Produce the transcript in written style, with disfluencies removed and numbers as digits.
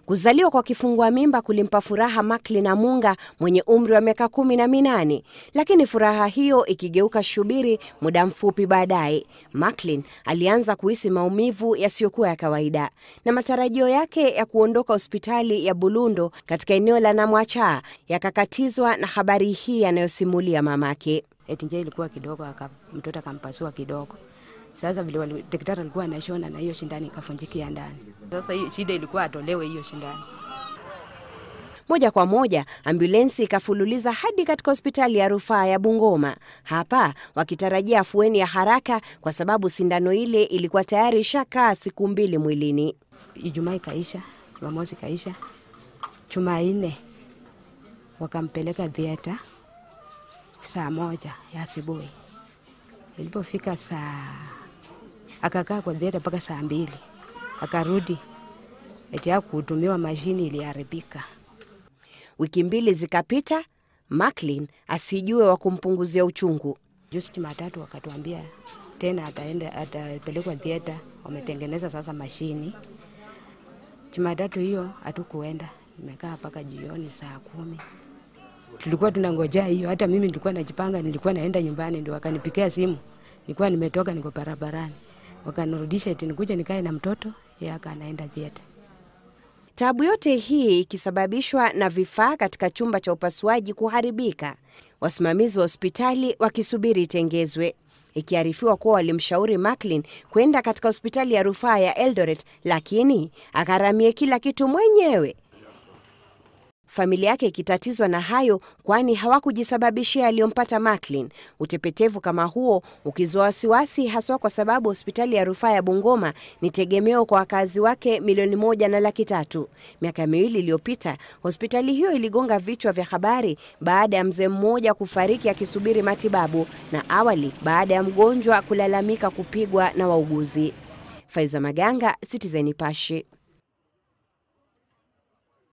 Kuzaliwa kwa kifungua mimba kulimpa furaha Macklin Amunga mwenye umri wa miaka 18, lakini furaha hiyo ikigeuka shubiri muda mfupi baadaye. Macklin alianza kuhisi maumivu yasiyokuwa ya kawaida na matarajio yake ya kuondoka hospitali ya Bulundo katika eneo la Namwachaa yakakatizwa na habari hii anayosimulia mamake. Nje ilikuwa kidogo, mtoto akampasua kidogo. Sasa vile daktari alikuwa anashona na hiyo shindani ikafunjikia ndani. Sasa hiyo shida ilikuwa atolewe hiyo shindani. Moja kwa moja ambulensi ikafululiza hadi katika hospitali ya rufaa ya Bungoma. Hapa wakitarajia afueni ya haraka kwa sababu sindano ile ilikuwa tayari ishakaa siku 2 mwilini. Ijumaa ikaisha, Jumamosi ikaisha. Jumanne wakampeleka theater saa 1 ya asubuhi. Ilipofika akakaa kwa theater mpaka saa 2. Akarudi. Eti hakutumiwa mashini iliharibika. Wiki 2 zikapita, Macklin asijue wa kumpunguzia uchungu. Jumatatu wakatuambia tena atapelekwa theater, wametengeneza sasa mashini. Jumatatu hiyo hatukuenda. Nimekaa mpaka jioni saa 10. Tulikuwa tunangojea hiyo, hata mimi nilikuwa najipanga, nilikuwa naenda nyumbani ndio wakanipigia simu. Nilikuwa nimetoka niko barabarani. Wakanirudisha eti nikuje nikae na mtoto, yeye akaenda theater. Taabu yote hii ikisababishwa na vifaa katika chumba cha upasuaji kuharibika. Wasimamizi wa hospitali wakisubiri itengezwe. Ikiarifiwa kuwa walimshauri Macklin kwenda katika hospitali ya rufaa ya Eldoret, lakini akaramie kila kitu mwenyewe. Familia yake ikitatizwa na hayo kwani hawakujisababishia aliyompata Macklin. Utepetevu kama huo ukizua wasiwasi haswa kwa sababu hospitali ya rufaa ya Bungoma ni tegemeo kwa wakazi wake 1.3 milioni. Miaka 2 iliyopita hospitali hiyo iligonga vichwa vya habari baada ya mzee mmoja kufariki akisubiri matibabu na awali baada ya mgonjwa kulalamika kupigwa na wauguzi. Faiza Maganga, Citizen Nipashe.